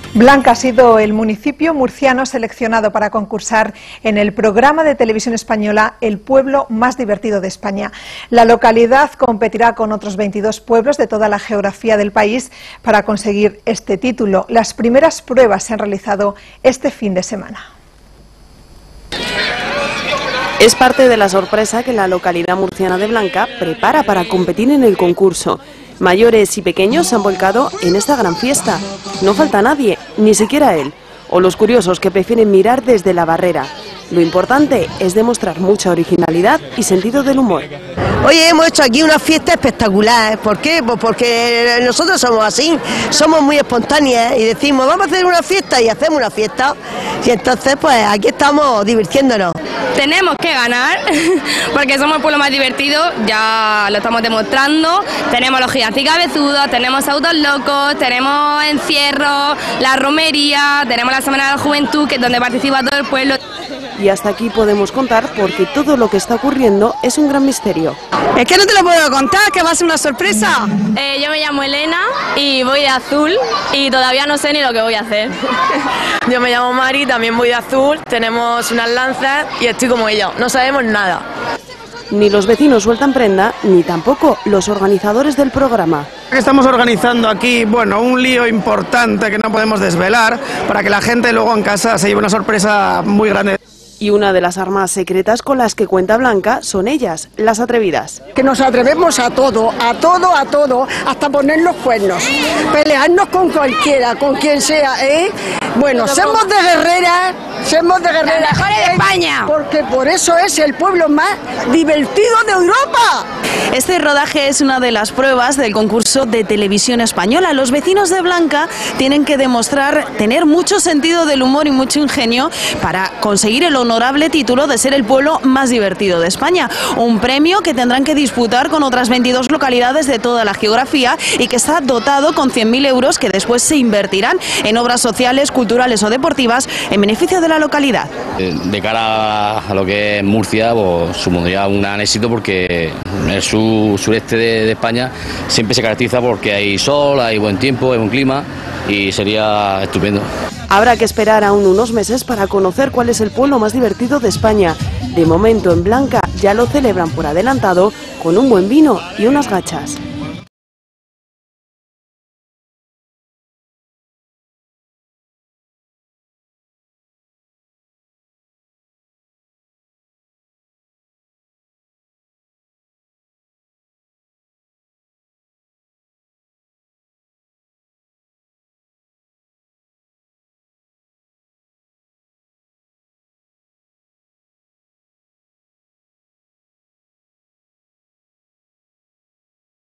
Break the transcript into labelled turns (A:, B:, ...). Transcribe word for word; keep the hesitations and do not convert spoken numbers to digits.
A: Blanca ha sido el municipio murciano seleccionado para concursar en el programa de televisión española El pueblo más divertido de España. La localidad competirá con otros veintidós pueblos de toda la geografía del país para conseguir este título. Las primeras pruebas se han realizado este fin de semana.
B: Es parte de la sorpresa que la localidad murciana de Blanca prepara para competir en el concurso. Mayores y pequeños se han volcado en esta gran fiesta. No falta nadie, ni siquiera él, o los curiosos que prefieren mirar desde la barrera. Lo importante es demostrar mucha originalidad y sentido del humor.
C: Hoy hemos hecho aquí una fiesta espectacular. ¿Por qué? Pues porque nosotros somos así, somos muy espontáneas y decimos vamos a hacer una fiesta y hacemos una fiesta. Y entonces pues aquí estamos divirtiéndonos.
D: Tenemos que ganar porque somos el pueblo más divertido, ya lo estamos demostrando. Tenemos los gigantes cabezudos, tenemos autos locos, tenemos encierro, la romería, tenemos la Semana de la Juventud, que es donde participa todo el pueblo.
B: Y hasta aquí podemos contar porque todo lo que está ocurriendo es un gran misterio.
C: Es que no te lo puedo contar, que va a ser una sorpresa.
D: Eh, yo me llamo Elena y voy de azul y todavía no sé ni lo que voy a hacer.
E: Yo me llamo Mari, también voy de azul, tenemos unas lanzas y estoy como ella, no sabemos nada.
B: Ni los vecinos sueltan prenda, ni tampoco los organizadores del programa.
F: Estamos organizando aquí, bueno, un lío importante que no podemos desvelar para que la gente luego en casa se lleve una sorpresa muy grande.
B: Y una de las armas secretas con las que cuenta Blanca son ellas, las atrevidas.
G: Que nos atrevemos a todo, a todo, a todo, hasta poner los cuernos, pelearnos con cualquiera, con quien sea, ¿eh? Bueno, somos de guerreras, somos de guerreras.
D: Las mejores de España.
G: Porque por eso es el pueblo más divertido de Europa.
B: Este rodaje es una de las pruebas del concurso de televisión española. Los vecinos de Blanca tienen que demostrar tener mucho sentido del humor y mucho ingenio para conseguir el honorable título de ser el pueblo más divertido de España. Un premio que tendrán que disputar con otras veintidós localidades de toda la geografía y que está dotado con cien mil euros que después se invertirán en obras sociales, culturales o deportivas en beneficio de la localidad.
H: De cara a lo que es Murcia, pues supondría un gran éxito porque el sur, sureste de, de España siempre se caracteriza porque hay sol, hay buen tiempo, hay buen clima y sería estupendo.
B: Habrá que esperar aún unos meses para conocer cuál es el pueblo más divertido de España. De momento en Blanca ya lo celebran por adelantado con un buen vino y unas gachas.